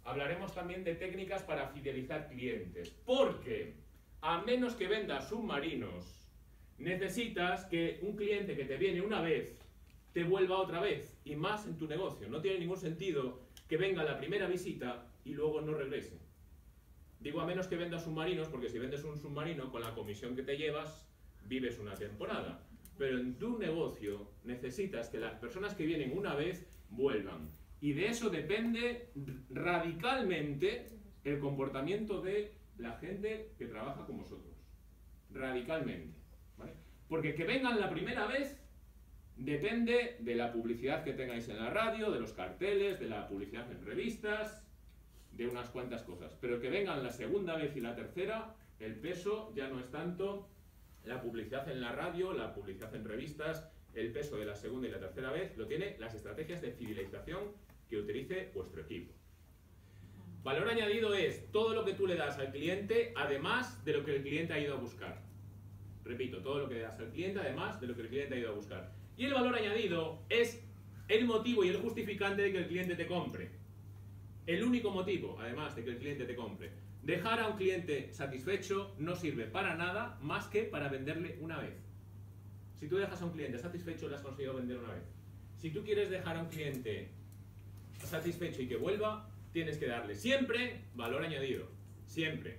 Hablaremos también de técnicas para fidelizar clientes, porque a menos que vendas submarinos, necesitas que un cliente que te viene una vez te vuelva otra vez, y más en tu negocio. No tiene ningún sentido que venga la primera visita y luego no regrese. Digo a menos que vendas submarinos, porque si vendes un submarino con la comisión que te llevas, vives una temporada. Pero en tu negocio necesitas que las personas que vienen una vez vuelvan. Y de eso depende radicalmente el comportamiento de la gente que trabaja con vosotros. Radicalmente. ¿Vale? Porque que vengan la primera vez depende de la publicidad que tengáis en la radio, de los carteles, de la publicidad en revistas, de unas cuantas cosas. Pero que vengan la segunda vez y la tercera, el peso ya no es tanto la publicidad en la radio, la publicidad en revistas, el peso de la segunda y la tercera vez lo tiene las estrategias de fidelización que utilice vuestro equipo. Valor añadido es todo lo que tú le das al cliente, además de lo que el cliente ha ido a buscar. Repito, todo lo que le das al cliente, además de lo que el cliente ha ido a buscar. Y el valor añadido es el motivo y el justificante de que el cliente te compre. El único motivo, además, de que el cliente te compre. Dejar a un cliente satisfecho no sirve para nada más que para venderle una vez. Si tú dejas a un cliente satisfecho, le has conseguido vender una vez. Si tú quieres dejar a un cliente satisfecho y que vuelva, tienes que darle siempre valor añadido. Siempre.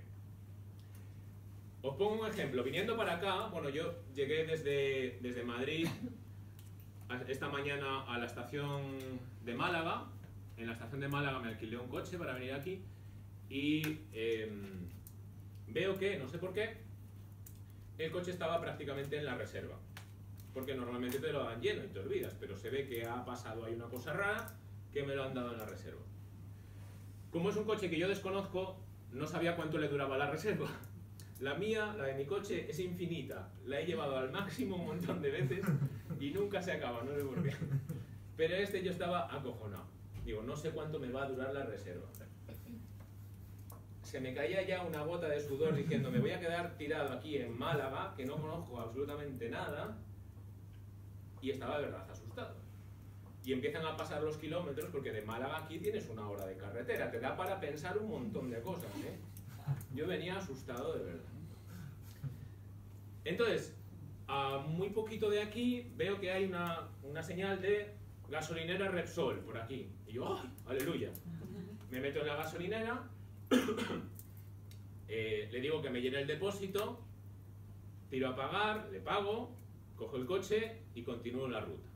Os pongo un ejemplo. Viniendo para acá, bueno, yo llegué desde Madrid esta mañana a la estación de Málaga. En la estación de Málaga me alquilé un coche para venir aquí y veo que, no sé por qué, el coche estaba prácticamente en la reserva. Porque normalmente te lo dan lleno y te olvidas, pero se ve que ha pasado ahí una cosa rara que me lo han dado en la reserva. Como es un coche que yo desconozco, no sabía cuánto le duraba la reserva. La mía, la de mi coche, es infinita. La he llevado al máximo un montón de veces y nunca se acaba, no sé por qué. Pero este yo estaba acojonado. Digo, no sé cuánto me va a durar la reserva. Se me caía ya una gota de sudor diciendo, me voy a quedar tirado aquí en Málaga, que no conozco absolutamente nada, y estaba de verdad asustado. Y empiezan a pasar los kilómetros, porque de Málaga aquí tienes una hora de carretera, te da para pensar un montón de cosas, ¿eh? Yo venía asustado de verdad. Entonces, a muy poquito de aquí veo que hay una señal de gasolinera Repsol por aquí. Y yo, ¡ay! ¡Aleluya! Me meto en la gasolinera, le digo que me llene el depósito, tiro a pagar, le pago, cojo el coche y continúo la ruta.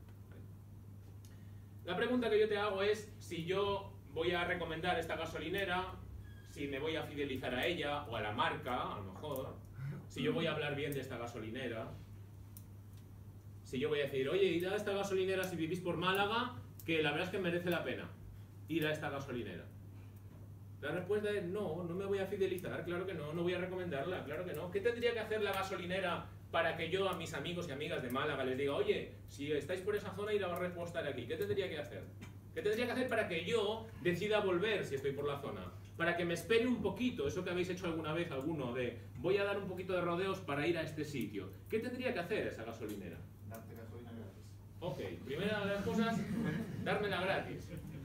La pregunta que yo te hago es si yo voy a recomendar esta gasolinera, si me voy a fidelizar a ella o a la marca, a lo mejor, si yo voy a hablar bien de esta gasolinera, si yo voy a decir, oye, id a esta gasolinera si vivís por Málaga, que la verdad es que merece la pena ir a esta gasolinera. La respuesta es no, no me voy a fidelizar, claro que no, no voy a recomendarla, claro que no. ¿Qué tendría que hacer la gasolinera para que yo a mis amigos y amigas de Málaga les diga, oye, si estáis por esa zona ir a repostar aquí? ¿Qué tendría que hacer? ¿Qué tendría que hacer para que yo decida volver si estoy por la zona? Para que me espere un poquito, eso que habéis hecho alguna vez alguno, de voy a dar un poquito de rodeos para ir a este sitio. ¿Qué tendría que hacer esa gasolinera? Darte gasolina gratis. Ok, primera de las cosas, dármela gratis.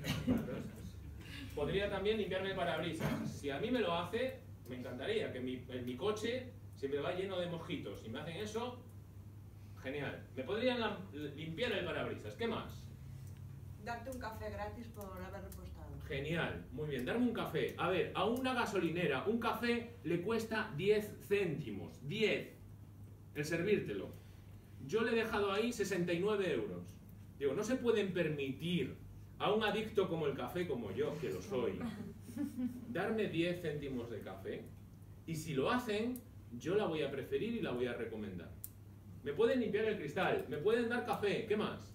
Podría también limpiarme el parabrisas. Si a mí me lo hace, me encantaría que en mi coche se me va lleno de mojitos. Si me hacen eso, genial. Me podrían limpiar el parabrisas. ¿Qué más? Darte un café gratis por haber repostado. Genial, muy bien. Darme un café. A ver, a una gasolinera, un café le cuesta 10 céntimos. 10. El servírtelo. Yo le he dejado ahí 69 euros. Digo, no se pueden permitir a un adicto como el café, como yo, que lo soy, darme 10 céntimos de café. Y si lo hacen, yo la voy a preferir y la voy a recomendar. Me pueden limpiar el cristal, me pueden dar café. ¿Qué más?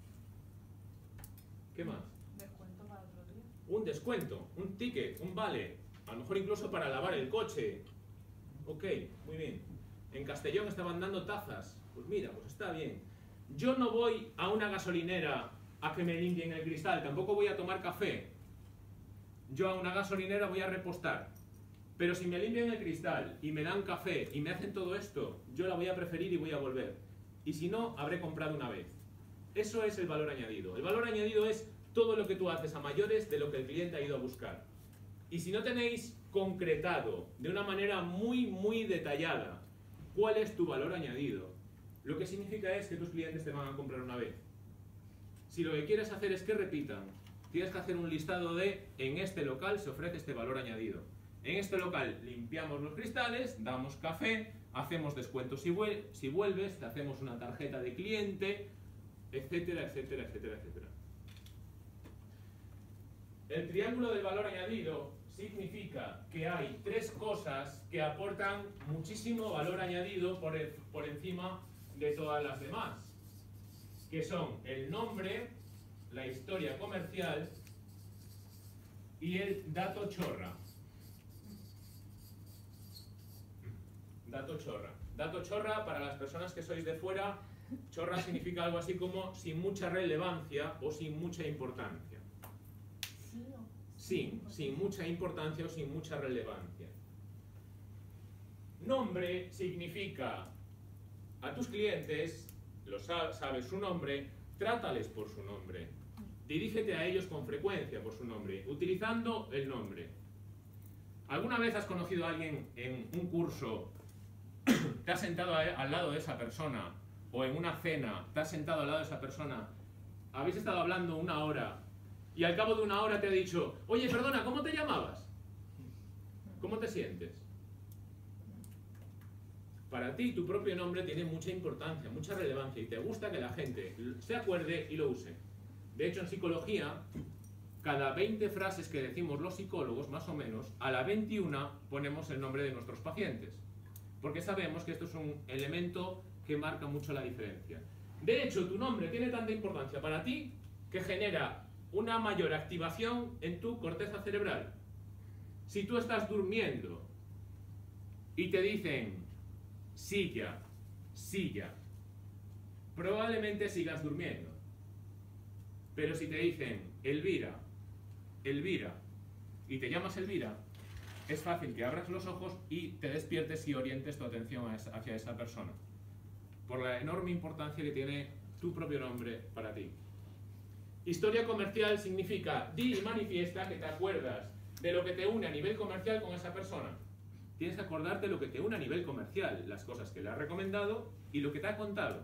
¿Qué más? ¿Descuento para otro día? Un descuento, un ticket, un vale. A lo mejor incluso para lavar el coche. Ok, muy bien. En Castellón estaban dando tazas. Pues mira, pues está bien. Yo no voy a una gasolinera a que me limpien el cristal, tampoco voy a tomar café. Yo a una gasolinera voy a repostar. Pero si me limpian el cristal y me dan café y me hacen todo esto, yo la voy a preferir y voy a volver. Y si no, habré comprado una vez. Eso es el valor añadido. El valor añadido es todo lo que tú haces a mayores de lo que el cliente ha ido a buscar. Y si no tenéis concretado de una manera muy detallada cuál es tu valor añadido, lo que significa es que tus clientes te van a comprar una vez. Si lo que quieres hacer es que repitan, tienes que hacer un listado de: en este local se ofrece este valor añadido. En este local limpiamos los cristales, damos café, hacemos descuentos si vuelves, te hacemos una tarjeta de cliente, etcétera, etcétera, etcétera, etcétera. El triángulo del valor añadido significa que hay tres cosas que aportan muchísimo valor añadido por encima de todas las demás, que son el nombre, la historia comercial y el dato chorra. Dato chorra. Dato chorra, para las personas que sois de fuera, chorra significa algo así como sin mucha relevancia o sin mucha importancia. Sin mucha importancia o sin mucha relevancia. Nombre significa: a tus clientes, sabes su nombre, trátales por su nombre. Dirígete a ellos con frecuencia por su nombre, utilizando el nombre. ¿Alguna vez has conocido a alguien en un curso, te has sentado al lado de esa persona, o en una cena, te has sentado al lado de esa persona, habéis estado hablando una hora, y al cabo de una hora te ha dicho: oye, perdona, ¿cómo te llamabas? ¿Cómo te sientes? Para ti, tu propio nombre tiene mucha importancia, mucha relevancia, y te gusta que la gente se acuerde y lo use. De hecho, en psicología, cada 20 frases que decimos los psicólogos, más o menos, a la 21 ponemos el nombre de nuestros pacientes. Porque sabemos que esto es un elemento que marca mucho la diferencia. De hecho, tu nombre tiene tanta importancia para ti que genera una mayor activación en tu corteza cerebral. Si tú estás durmiendo y te dicen silla, silla, probablemente sigas durmiendo. Pero si te dicen Elvira, Elvira, y te llamas Elvira, es fácil que abras los ojos y te despiertes y orientes tu atención hacia esa persona, por la enorme importancia que tiene tu propio nombre para ti. Historia comercial significa: di y manifiesta que te acuerdas de lo que te une a nivel comercial con esa persona. Tienes que acordarte de lo que te une a nivel comercial, las cosas que le has recomendado y lo que te ha contado.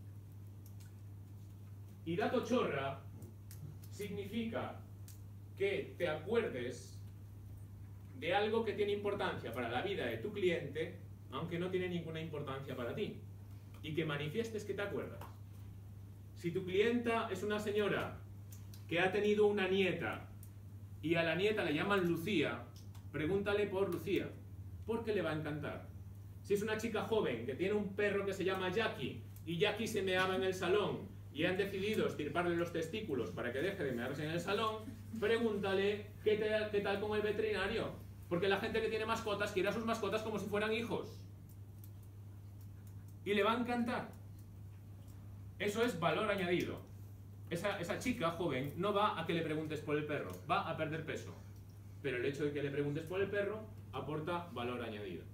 Y dato chorra significa que te acuerdes de algo que tiene importancia para la vida de tu cliente, aunque no tiene ninguna importancia para ti, y que manifiestes que te acuerdas. Si tu clienta es una señora que ha tenido una nieta y a la nieta le llaman Lucía, pregúntale por Lucía, porque le va a encantar. Si es una chica joven que tiene un perro que se llama Jackie y Jackie se meaba en el salón y han decidido estirparle los testículos para que deje de mearse en el salón, pregúntale qué tal con el veterinario, porque la gente que tiene mascotas quiere a sus mascotas como si fueran hijos y le va a encantar. Eso es valor añadido. Esa chica joven no va a que le preguntes por el perro, va a perder peso, pero el hecho de que le preguntes por el perro aporta valor añadido.